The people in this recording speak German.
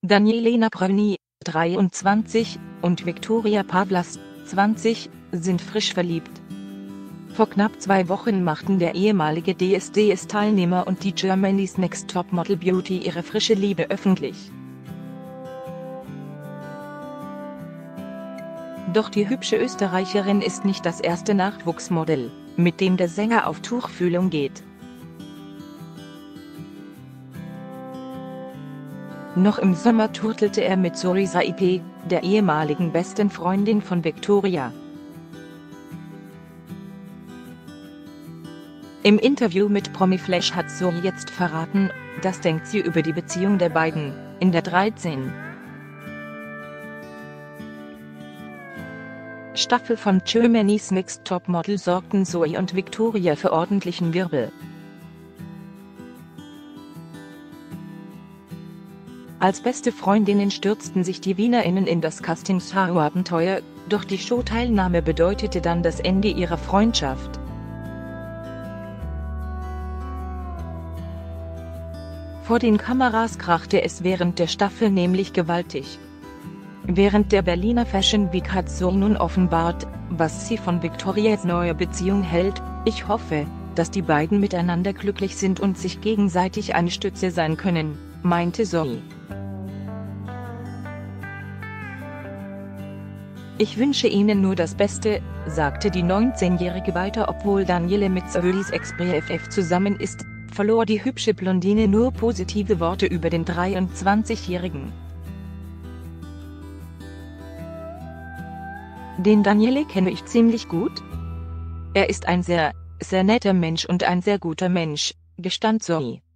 Daniela Bruni, 23, und Viktoria Pavlas, 20, sind frisch verliebt. Vor knapp 2 Wochen machten der ehemalige DSDS-Teilnehmer und die Germany's Next Topmodel Beauty ihre frische Liebe öffentlich. Doch die hübsche Österreicherin ist nicht das erste Nachwuchsmodel, mit dem der Sänger auf Tuchfühlung geht. Noch im Sommer turtelte er mit Zuri Saipi, der ehemaligen besten Freundin von Viktoria. Im Interview mit Promiflash hat Zuri jetzt verraten, das denkt sie über die Beziehung der beiden. In der 13. Staffel von Germany's Next Topmodel sorgten Zoe und Viktoria für ordentlichen Wirbel. Als beste Freundinnen stürzten sich die WienerInnen in das Casting-Show-Abenteuer, doch die Showteilnahme bedeutete dann das Ende ihrer Freundschaft. Vor den Kameras krachte es während der Staffel nämlich gewaltig. Während der Berliner Fashion Week hat Zoe nun offenbart, was sie von Viktorias neuer Beziehung hält. Ich hoffe, dass die beiden miteinander glücklich sind und sich gegenseitig eine Stütze sein können, meinte Zoe. Ich wünsche Ihnen nur das Beste, sagte die 19-Jährige weiter. Obwohl Daniela mit Zoes Ex-BFF zusammen ist, verlor die hübsche Blondine nur positive Worte über den 23-Jährigen. Den Daniele kenne ich ziemlich gut. Er ist ein sehr netter Mensch und ein sehr guter Mensch, gestand Zoe.